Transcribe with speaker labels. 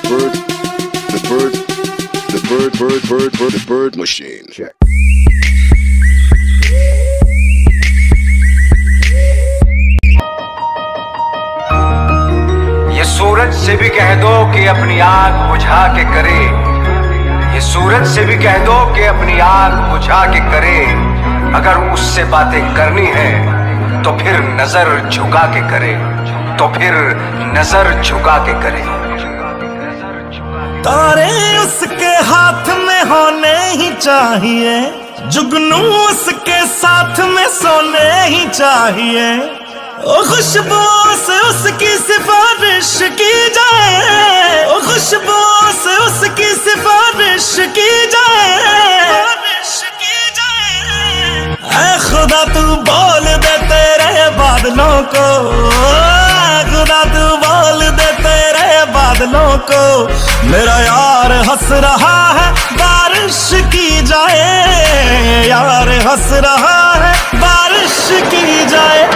Speaker 1: The bird machine. Check.
Speaker 2: ये सूरज से भी कह दो कि अपनी आग बुझा के करे, ये सूरज से भी कह दो कि अपनी आग बुझा के करे। अगर उससे बातें करनी है तो फिर नजर झुका के करे, तो फिर नजर झुका के करे।
Speaker 3: तारे उसके हाथ में होने ही चाहिए, जुगनू उसके साथ में सोने ही चाहिए। ओ खुशबू से उसकी सिफारिश की जाए, ओ खुशबू से उसकी सिफारिश की जाए। ऐ खुदा तू बोल दे तेरे बादलों को, खुदा तू बोल दे तेरे बादलों को, मेरा यार हंस रहा है बारिश की जाए, यार हंस रहा है बारिश की जाए।